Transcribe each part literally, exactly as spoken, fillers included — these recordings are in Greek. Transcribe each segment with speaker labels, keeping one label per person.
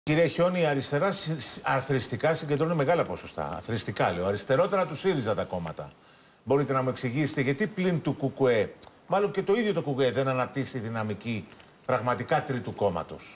Speaker 1: Κύριε Χιόνι, η αριστερά αθρηστικά συγκεντρώνει μεγάλα ποσοστά. Αθρηστικά λέω. Αριστερότερα του ΣΥΡΙΖΑ τα κόμματα. Μπορείτε να μου εξηγήσετε γιατί πλην του ΚΚΕ, μάλλον και το ίδιο το ΚΚΕ δεν αναπτύσσει δυναμική πραγματικά τρίτου κόμματος?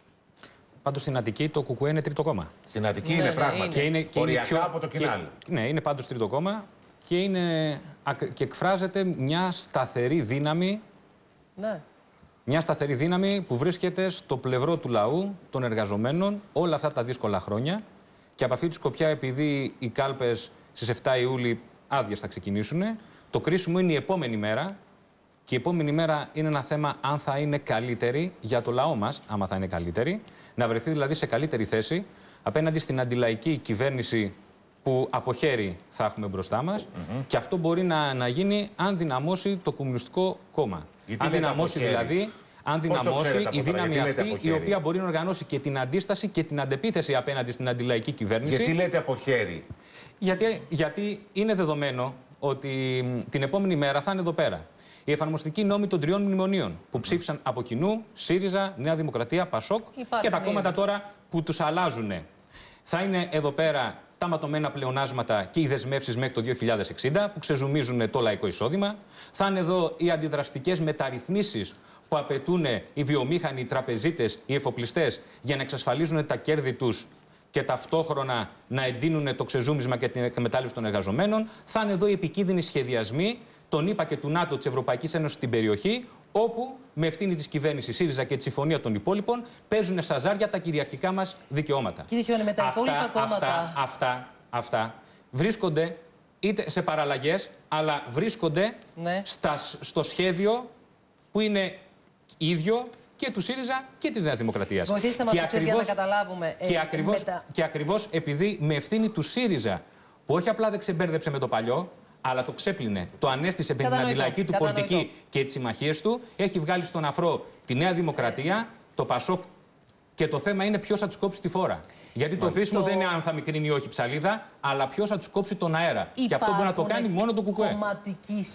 Speaker 2: Πάντως στην Αττική το ΚΚΕ είναι τρίτο κόμμα.
Speaker 1: Στην Αττική ναι, είναι ναι, πράγματι.
Speaker 2: Και είναι, και
Speaker 1: οριακά
Speaker 2: είναι πιο,
Speaker 1: από το Κινάλι.
Speaker 2: Και, ναι, είναι πάντως τρίτο κόμμα και, είναι, και εκφράζεται μια σταθερή δύναμη.
Speaker 3: Ναι.
Speaker 2: Μια σταθερή δύναμη που βρίσκεται στο πλευρό του λαού, των εργαζομένων, όλα αυτά τα δύσκολα χρόνια. Και από αυτή τη σκοπιά, επειδή οι κάλπες στις εφτά Ιουλίου άδειες θα ξεκινήσουν, το κρίσιμο είναι η επόμενη μέρα. Και η επόμενη μέρα είναι ένα θέμα αν θα είναι καλύτερη για το λαό μας, άμα θα είναι καλύτερη, να βρεθεί δηλαδή σε καλύτερη θέση απέναντι στην αντιλαϊκή κυβέρνηση που από χέρι θα έχουμε μπροστά μας. Mm-hmm. Και αυτό μπορεί να, να γίνει αν δυναμώσει το Κομμουνιστικό Κόμμα. Γιατί αν δυναμώσει δηλαδή, αν δυναμώσει η δύναμη αυτή η οποία μπορεί να οργανώσει και την αντίσταση και την αντεπίθεση απέναντι στην αντιλαϊκή κυβέρνηση.
Speaker 1: Γιατί λέτε από χέρι?
Speaker 2: Γιατί, γιατί είναι δεδομένο ότι την επόμενη μέρα θα είναι εδώ πέρα οι εφαρμοστικοί νόμοι των τριών μνημονίων που ψήφισαν από κοινού ΣΥΡΙΖΑ, Νέα Δημοκρατία, ΠΑΣΟΚ και τα κόμματα τώρα που τους αλλάζουν. Θα είναι εδώ πέρα τα ματωμένα πλεονάσματα και οι δεσμεύσεις μέχρι το δύο χιλιάδες εξήντα που ξεζουμίζουν το λαϊκό εισόδημα. Θα είναι εδώ οι αντιδραστικές μεταρρυθμίσεις που απαιτούν οι βιομήχανοι, οι τραπεζίτες, οι εφοπλιστές για να εξασφαλίζουν τα κέρδη τους και ταυτόχρονα να εντείνουν το ξεζούμισμα και την εκμετάλλευση των εργαζομένων. Θα είναι εδώ οι επικίνδυνοι σχεδιασμοί των ΗΠΑ και του ΝΑΤΟ της Ευρωπαϊκής Ένωσης στην περιοχή, όπου με ευθύνη της κυβέρνησης ΣΥΡΙΖΑ και τη συμφωνία των υπόλοιπων παίζουν στα ζάρια τα κυριαρχικά μας δικαιώματα.
Speaker 3: Κύριε Χιόνι, με τα
Speaker 2: αυτά,
Speaker 3: υπόλοιπα κόμματα.
Speaker 2: Αυτά, αυτά, αυτά βρίσκονται είτε σε παραλλαγές, αλλά βρίσκονται ναι. στα, στο σχέδιο που είναι ίδιο και του ΣΥΡΙΖΑ και της Νέας Δημοκρατίας.
Speaker 3: Βοηθήστε μας ακριβώς, για να καταλάβουμε.
Speaker 2: Και, ε, ακριβώς,
Speaker 3: μετα...
Speaker 2: και ακριβώς επειδή με ευθύνη του ΣΥΡΙΖΑ, που όχι απλά δεν ξεμπέρδεψε με το παλιό, αλλά το ξέπλυνε, το ανέστησε με την αντιλαϊκή του πολιτική και τις συμμαχίες του, έχει βγάλει στον αφρό τη Νέα Δημοκρατία, το ΠΑΣΟΚ και το θέμα είναι ποιος θα τους κόψει τη φόρα. Γιατί το κρίσιμο δεν είναι αν θα μικρύνει ή όχι ψαλίδα, αλλά ποιος θα τους κόψει τον αέρα. Υπάρχουν και αυτό μπορεί να το κάνει μόνο το ΚΚΕ.
Speaker 3: Κομματικοί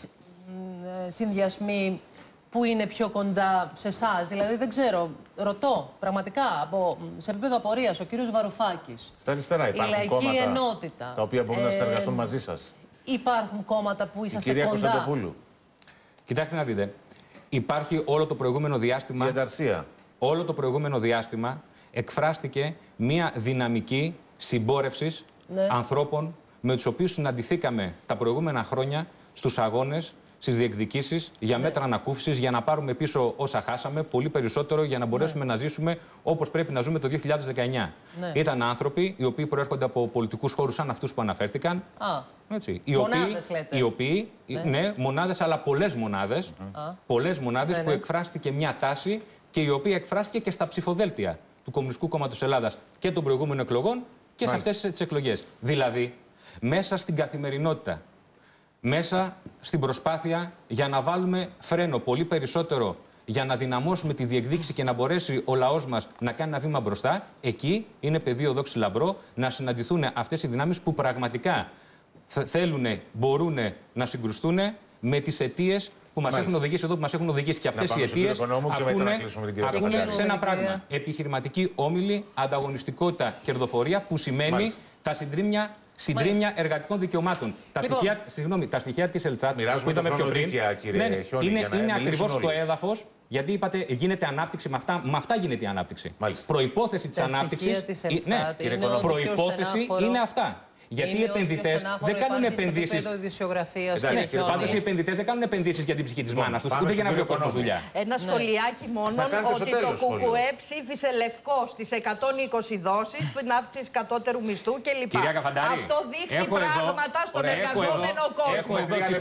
Speaker 3: συνδυασμοί που είναι πιο κοντά σε εσάς? Δηλαδή δεν ξέρω, ρωτώ πραγματικά από, σε επίπεδο απορίας, ο κύριος Βαρουφάκης.
Speaker 1: Στα αριστερά υπάρχουν
Speaker 3: η
Speaker 1: κόμματα
Speaker 3: λαϊκή ενότητα,
Speaker 1: τα οποία μπορούν ε, να συνεργαστούν μαζί σας?
Speaker 3: Υπάρχουν κόμματα που είσαστε κοντά?
Speaker 1: Η κυρία Κωνσταντοπούλου.
Speaker 2: Κοιτάξτε να δείτε. Υπάρχει όλο το προηγούμενο διάστημα.
Speaker 1: Διαταρσία.
Speaker 2: Όλο το προηγούμενο διάστημα εκφράστηκε μια δυναμική συμπόρευσης ναι. ανθρώπων με τους οποίους συναντηθήκαμε τα προηγούμενα χρόνια στους αγώνες, στις διεκδικήσεις για ναι. μέτρα ανακούφισης, για να πάρουμε πίσω όσα χάσαμε, πολύ περισσότερο για να μπορέσουμε ναι. να ζήσουμε όπως πρέπει να ζούμε το δύο χιλιάδες δεκαεννιά. Ναι. Ήταν άνθρωποι οι οποίοι προέρχονται από πολιτικούς χώρους σαν αυτούς που αναφέρθηκαν.
Speaker 3: Α.
Speaker 2: Έτσι. Οι
Speaker 3: μονάδες
Speaker 2: οποίοι,
Speaker 3: λέτε.
Speaker 2: Οι οποίοι, ναι. ναι, μονάδες, αλλά πολλές μονάδες, mm. πολλές μονάδες ναι, που ναι. εκφράστηκε μια τάση και η οποία εκφράστηκε και στα ψηφοδέλτια του Κομμουνιστικού Κόμματος Ελλάδας και των προηγούμενων εκλογών και Μάλιστα. σε αυτές τις εκλογές. Δηλαδή, μέσα στην καθημερινότητα, μέσα στην προσπάθεια για να βάλουμε φρένο πολύ περισσότερο, για να δυναμώσουμε τη διεκδίκηση και να μπορέσει ο λαός μας να κάνει ένα βήμα μπροστά, εκεί είναι πεδίο δόξη λαμπρό να συναντηθούν αυτές οι δυνάμεις που πραγματικά θέλουν, μπορούν να συγκρουστούν με τις αιτίες που μας έχουν οδηγήσει εδώ, που μας έχουν οδηγήσει. Και αυτές οι αιτίες ακούνε, ακούνε σε ένα πράγμα. Επιχειρηματική όμιλη, ανταγωνιστικότητα, κερδοφορία, που σημαίνει Μάλιστα. τα συντρίμμια Συντρίμμια εργατικών δικαιωμάτων. Τα, λοιπόν, στοιχεία, συγγνώμη, τα στοιχεία της Ελτσάτ που είδαμε πιο πριν
Speaker 1: κύριε
Speaker 2: ναι,
Speaker 1: Χιόνι,
Speaker 2: είναι, είναι ακριβώς
Speaker 1: όλοι.
Speaker 2: το έδαφος, γιατί είπατε γίνεται ανάπτυξη, με αυτά, με αυτά γίνεται η ανάπτυξη.
Speaker 1: Μάλιστα.
Speaker 2: Προϋπόθεση της ανάπτυξης
Speaker 3: της Ελστάτ,
Speaker 2: ναι,
Speaker 3: είναι
Speaker 2: προϋπόθεση είναι αυτά. Γιατί οι επενδυτές δεν κάνουν επενδύσεις. Πάντως οι επενδυτές δεν κάνουν επενδύσεις για την ψυχή της μάνας τους, ούτε για να βρει ο κόσμος δουλειά.
Speaker 4: Ένα σχολιάκι μόνο ότι το ΚΚΕ ψήφισε λευκό στις εκατόν είκοσι δόσεις, την αύξηση κατώτερου μισθού κλπ.
Speaker 2: Κυρία Καφαντάρη,
Speaker 4: αυτό δείχνει πράγματα στον εργαζόμενο κόσμο.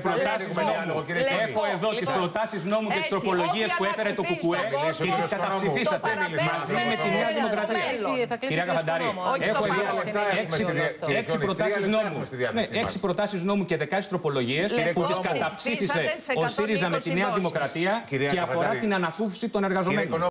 Speaker 2: Έχω εδώ τις προτάσεις νόμου και τις τροπολογίες που έφερε το ΚΚΕ και τις καταψηφίσατε μαζί με τη Νέα Δημοκρατία. Κυρία Καφαντάρη, έχω έξι προτάσεις. Νόμου. Ναι, έξι προτάσεις νόμου και δεκαέξι τροπολογίες που τις καταψήφισε ο ΣΥΡΙΖΑ με τη Νέα Δημοκρατία και αφορά την ανακούφιση των εργαζομένων.